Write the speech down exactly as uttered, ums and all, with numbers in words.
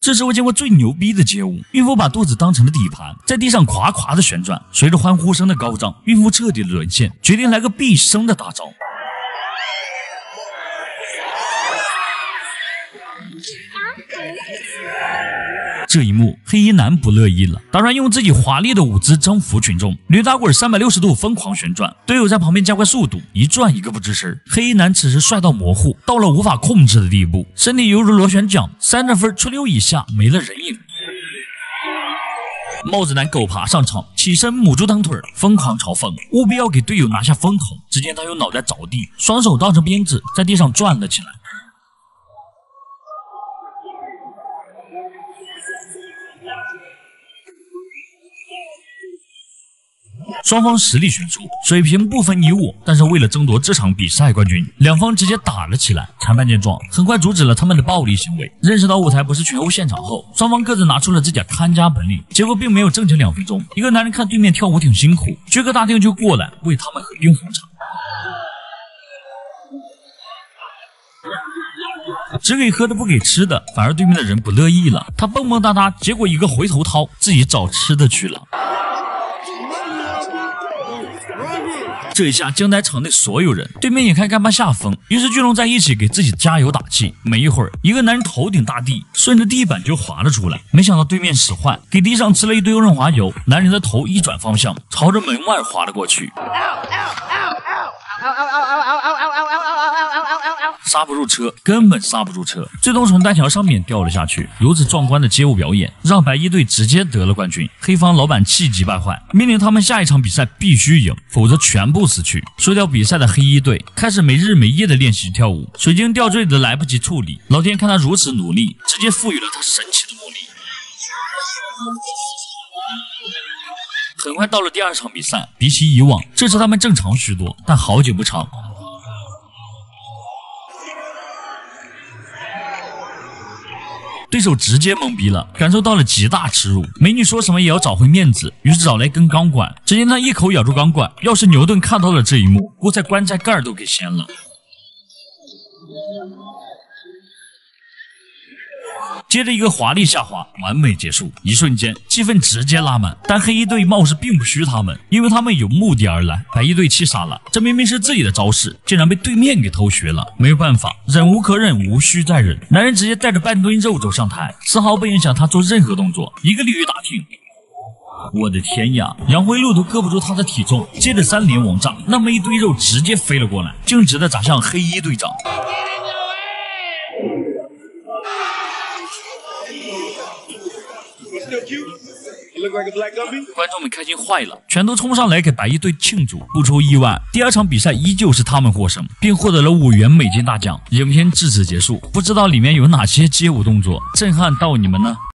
这是我见过最牛逼的街舞。孕妇把肚子当成了底盘，在地上夸夸的旋转，随着欢呼声的高涨，孕妇彻底的沦陷，决定来个毕生的大招。这一幕，黑衣男不乐意了，当然用自己华丽的舞姿征服群众，驴打滚三百六十度疯狂旋转，队友在旁边加快速度，一转一个不吱声。黑衣男此时帅到模糊，到了无法控制的地步，身体犹如螺旋桨，三十分出溜以下没了人影。帽子男狗爬上场，起身母猪蹬腿，疯狂嘲讽，务必要给队友拿下风头。只见他用脑袋着地，双手当成鞭子，在地上转了起来。双方实力悬殊，水平不分你我，但是为了争夺这场比赛冠军，两方直接打了起来。裁判见状，很快阻止了他们的暴力行为。认识到舞台不是全屋现场后，双方各自拿出了自己的看家本领。结果并没有正经两分钟，一个男人看对面跳舞挺辛苦，撅个大腚就过来为他们喝冰红茶。只给喝的不给吃的，反而对面的人不乐意了，他蹦蹦哒哒，结果一个回头掏，自己找吃的去了。这一下惊呆场内所有人，对面也看干巴下风，于是聚拢在一起给自己加油打气。没一会儿，一个男人头顶大地，顺着地板就滑了出来。没想到对面使坏，给地上吃了一堆润滑油，男人的头一转方向，朝着门外滑了过去。刹不住车，根本刹不住车，最终从单桥上面掉了下去。如此壮观的街舞表演，让白衣队直接得了冠军。黑方老板气急败坏，命令他们下一场比赛必须赢，否则全部死去。输掉比赛的黑衣队开始没日没夜的练习跳舞，水晶吊坠的来不及处理，老天看他如此努力，直接赋予了他神奇的魔力。很快到了第二场比赛，比起以往，这次他们正常许多，但好景不长。对手直接懵逼了，感受到了极大耻辱。美女说什么也要找回面子，于是找来根钢管。只见他一口咬住钢管，要是牛顿看到了这一幕，锅菜棺材盖都给掀了。接着一个华丽下滑，完美结束。一瞬间，气氛直接拉满。但黑衣队貌似并不虚他们，因为他们有目的而来。白衣队气傻了，这明明是自己的招式，竟然被对面给偷学了。没有办法，忍无可忍，无需再忍。男人直接带着半吨肉走上台，丝毫不影响他做任何动作。一个鲤鱼打挺。我的天呀！杨辉路都搁不住他的体重，接着三连王炸，那么一堆肉直接飞了过来，径直的砸向黑衣队长。观众们开心坏了，全都冲上来给白衣队庆祝。不出意外，第二场比赛依旧是他们获胜，并获得了五元美金大奖。影片至此结束，不知道里面有哪些街舞动作震撼到你们呢？